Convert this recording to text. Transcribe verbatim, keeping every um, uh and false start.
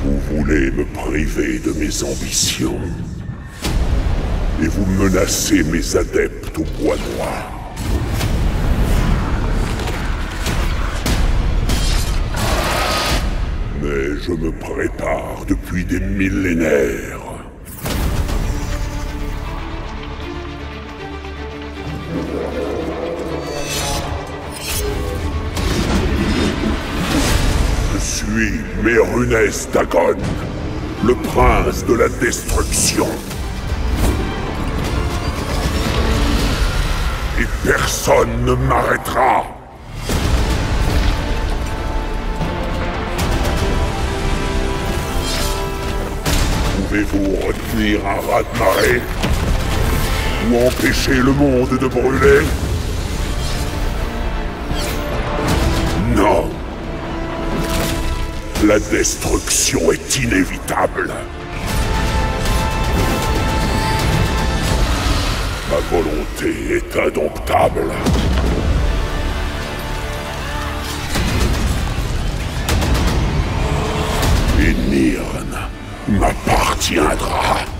Vous voulez me priver de mes ambitions. Et vous menacez mes adeptes au bois noir. Mais je me prépare depuis des millénaires. Je suis Mérunès Dagon, le prince de la destruction. Et personne ne m'arrêtera. Pouvez-vous retenir un raz-de-marée? Ou empêcher le monde de brûler? Non. La destruction est inévitable. Ma volonté est indomptable. Et Nirn m'appartiendra.